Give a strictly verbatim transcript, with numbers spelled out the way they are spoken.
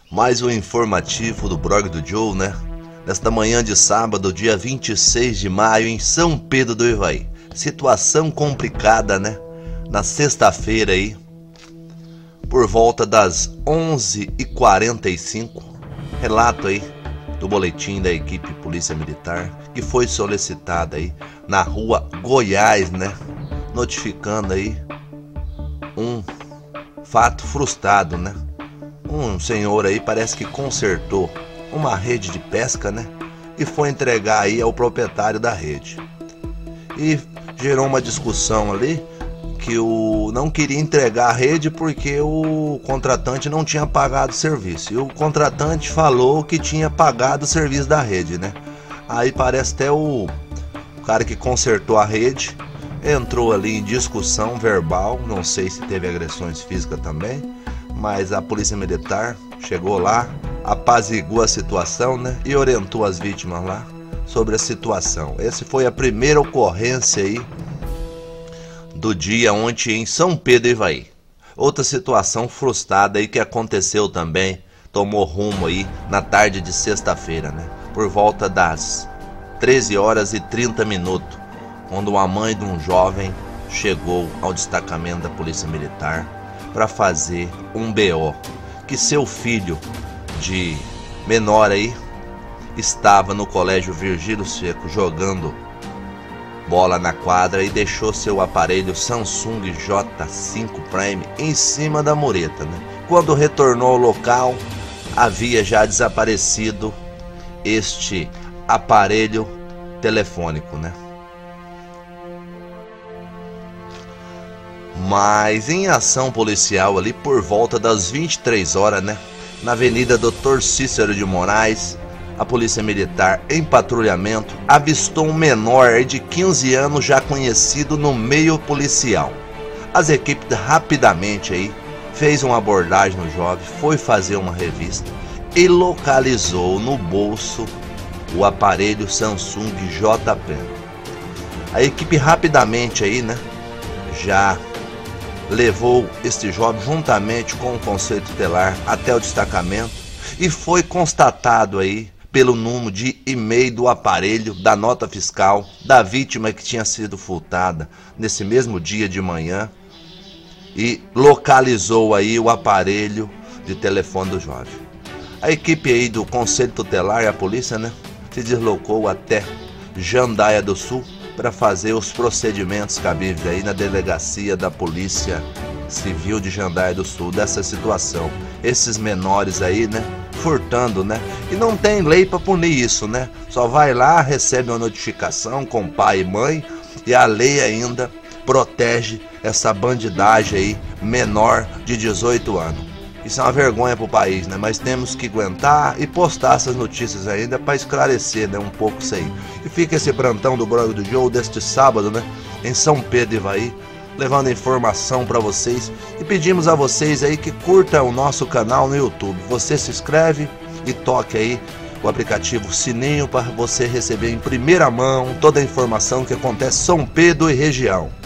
Mais um informativo do blog do Joe, né? Nesta manhã de sábado, dia vinte e seis de maio, em São Pedro do Ivaí. Situação complicada, né? Na sexta-feira aí, por volta das onze e quarenta e cinco, relato aí do boletim da equipe Polícia Militar, que foi solicitada aí na rua Goiás, né? Notificando aí um fato frustrado, né? Um senhor aí parece que consertou uma rede de pesca, né? E foi entregar aí ao proprietário da rede. E gerou uma discussão ali que o não queria entregar a rede porque o contratante não tinha pagado o serviço. E o contratante falou que tinha pagado o serviço da rede, né? Aí parece até o, o cara que consertou a rede entrou ali em discussão verbal, não sei se teve agressões físicas também, mas a Polícia Militar chegou lá, apaziguou a situação, né, e orientou as vítimas lá sobre a situação. Essa foi a primeira ocorrência aí do dia ontem em São Pedro do Ivaí. Outra situação frustrada aí que aconteceu também, tomou rumo aí na tarde de sexta-feira, né, por volta das treze horas e trinta minutos, quando a mãe de um jovem chegou ao destacamento da Polícia Militar para fazer um B O, que seu filho de menor aí estava no colégio Virgílio Seco jogando bola na quadra e deixou seu aparelho Samsung J cinco Prime em cima da mureta, né? Quando retornou ao local, havia já desaparecido este aparelho telefônico, né? Mas em ação policial ali por volta das vinte e três horas, né, na Avenida doutor Cícero de Moraes, a Polícia Militar em patrulhamento avistou um menor de quinze anos já conhecido no meio policial. As equipes rapidamente aí fez uma abordagem no jovem, foi fazer uma revista e localizou no bolso o aparelho Samsung J P. A equipe rapidamente aí, né, já levou este jovem juntamente com o conselho tutelar até o destacamento e foi constatado aí pelo número de e-mail do aparelho da nota fiscal da vítima que tinha sido furtada nesse mesmo dia de manhã e localizou aí o aparelho de telefone do jovem. A equipe aí do conselho tutelar e a polícia, né, se deslocou até Jandaia do Sul para fazer os procedimentos cabíveis aí na delegacia da Polícia Civil de Jandaia do Sul dessa situação. Esses menores aí, né, furtando, né, e não tem lei para punir isso, né? Só vai lá, recebe uma notificação com pai e mãe e a lei ainda protege essa bandidagem aí menor de dezoito anos. Isso é uma vergonha pro país, né? Mas temos que aguentar e postar essas notícias ainda para esclarecer, né, um pouco isso aí. E fica esse plantão do blog do Joe deste sábado, né, em São Pedro do Ivaí, levando informação para vocês e pedimos a vocês aí que curtam o nosso canal no YouTube. Você se inscreve e toque aí o aplicativo Sininho para você receber em primeira mão toda a informação que acontece em São Pedro e região.